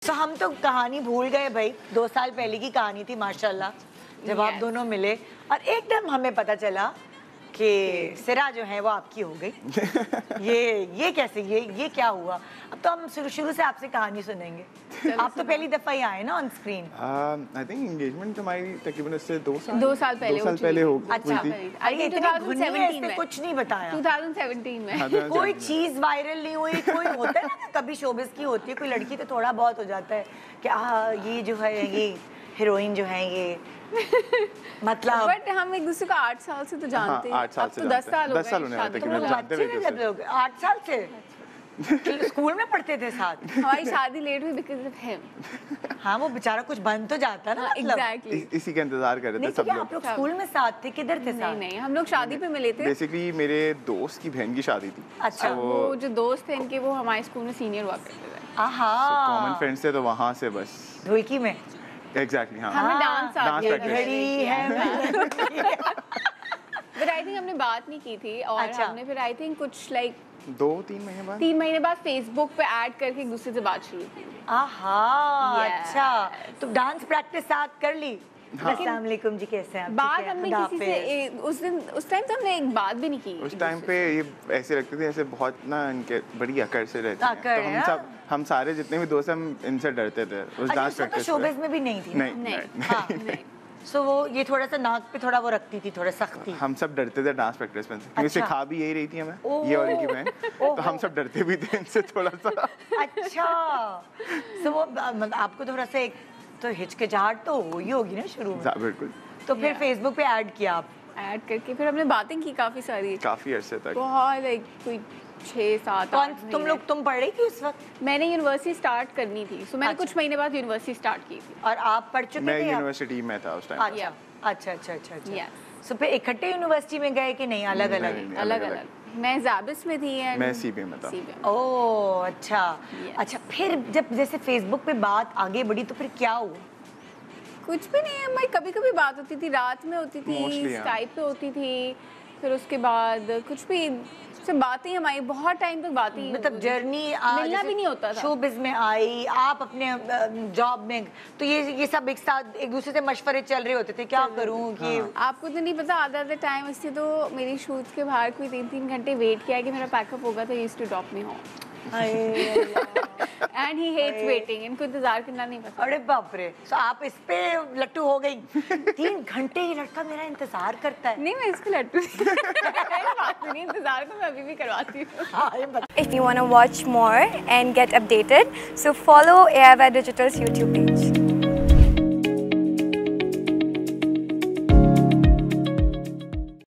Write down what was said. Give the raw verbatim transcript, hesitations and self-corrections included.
तो हम तो कहानी भूल गए भाई, दो साल पहले की कहानी थी माशाल्लाह, जब yes. आप दोनों मिले और एकदम हमें पता चला कि सिरा जो है वो आपकी हो गई। ये ये कैसे, ये ये क्या हुआ? अब तो हम शुरू शुरू से आपसे कहानी सुनेंगे। आप तो पहली दफा ही आए ना on screen. I think engagement हमारी तकरीबन इससे दो साल दो साल पहले दो साल पहले हो गई अच्छा, थी। अरे इतनी घुनी है, इसने कुछ नहीं बताया। दो हज़ार सत्रह में कोई चीज वायरल नहीं हुई, कोई होता है ना कभी शोबिस की होती है, कोई लड़की तो थोड़ा बहुत हो जाता है कि आ ये जो है ये हीरोइन जो है ये मतलब। बट हम एक दूसरे को आठ साल से तो जानते हैं। आठ साल से तो दस साल हो दस साल होने वाले तुम जानते हैं जब लोग आठ साल से स्कूल में पढ़ते थे साथ। हमारी शादी लेट हुई बिकॉज़ ऑफ हिम। हाँ वो बेचारा कुछ बन तो जाता ना, मतलब एग्जैक्टली इसी का इंतजार कर रहे थे सब लोग। आप लोग स्कूल में साथ थे, किधर थे साथ? नहीं नहीं, हम लोग शादी पे मिले थे। बेसिकली मेरे दोस्त की बहन की शादी थी। अच्छा, वो जो दोस्त थे इनके, वो हमारे स्कूल में सीनियर हुआ करते थे। आहा, कॉमन फ्रेंड्स थे, तो वहाँ से बस धुलकी में एग्जैक्टली हाँ हमें डांस डांस घड़ी है। बट आई थिंक हमने बात नहीं की थी और अच्छा। हमने फिर आई थिंक कुछ लाइक दो तीन महीने बाद तीन महीने बाद फेसबुक पे ऐड करके एक दूसरे से बात शुरू की। आहा, Yes. अच्छा तो डांस प्रैक्टिस साथ कर ली। हाँ। अस्सलाम वालेकुम जी, कैसे हैं आप? बात ठीक है, हमने खुदा किसी से हाफिज। ए, उस दिन उस टाइम तो हमने एक बात भी नहीं की। उस टाइम पे ये ऐसे लगते थे, ऐसे बहुत ना इनके बड़ी अकड़ से रहते हैं, अकड़ तो है, हम हाँ। सब हम सारे जितने भी दोस्त हैं, हम इनसे डरते थे उस अच्छा, डांस उसको तो प्रैक्टिस शोबिज़ में भी नहीं थी ना? नहीं नहीं, नहीं हाँ, नहीं। सो वो ये थोड़ा सा नाक पे थोड़ा वो रखती थी, थोड़ा सख्ती। हम सब डरते थे डांस प्रैक्टिस में, क्योंकि अच्छा। सिखा भी यही रही थी हमें, ओह। ये और इनकी बहन, तो हम सब डरते भी थे इनसे थोड़ा सा। अच्छा, सो वो मतलब आपको थोड़ा सा एक तो हिचकिचाहट तो हुई होगी ना शुरू में, जा- बिल्कुल तो फिर Yeah. फेसबुक पे ऐड किया आप? ऐड करके फिर हमने बातें की काफी सारी, काफी अरसे तक। बहुत लाइक कोई छः सात कौन आठ तुम महीने। लोग तुम पढ़ रही थी उस वक्त? मैंने यूनिवर्सिटी स्टार्ट करनी थी, सो मैंने अच्छा। कुछ महीने बाद यूनिवर्सिटी स्टार्ट की थी। और आप पढ़ चुके मैं थे? आप? यूनिवर्सिटी में था उस टाइम। अच्छा Yeah. अच्छा अच्छा अच्छा अच्छा। Yes. सो फिर इकट्ठे यूनिवर्सिटी में गए कि नहीं अलग नहीं, अलग? नहीं, अलग अलग-अलग। अलग। मैं ज़ाबिस में थी and मैं सीबीए में था। C B M। ओह अच्छा। Yes. अच्छा फिर जब जैसे फेसबुक पे बात आगे बढ़ी तो फिर क्या हुआ? कुछ भी नहीं, हमारी कभी कभी बात होती थी, रात में होती थी, Mostly, हाँ। स्काइप पे होती थी, फिर उसके बाद कुछ भी से बातें हमारी बहुत टाइम तक बातें ही मतलब होती थी। जर्नी मिलना भी नहीं होता था। शोबिज़ में आई, आप अपने जॉब में, तो ये ये सब एक साथ एक दूसरे से मशवरे चल रहे होते थे, क्या करूं कि आपको तो नहीं पता, आधा आधा टाइम इससे तो मेरी शूट के बाहर कोई तीन तीन घंटे वेट किया कि मेरा पैकअप होगा तो used to drop me home and he hates waiting. इनको इंतजार करना नहीं पसंद। अरे बाप रे, तो आप इस पे लट्टू हो गई। तीन घंटे ये लड़का मेरा इंतजार करता है। नहीं, मैं इसको लट्टू बात नहीं, इंतजार तो मैं अभी भी करवाती हूँ। हाँ, ये बता- If you want to watch more and get updated, so follow A I Y Digital's YouTube page.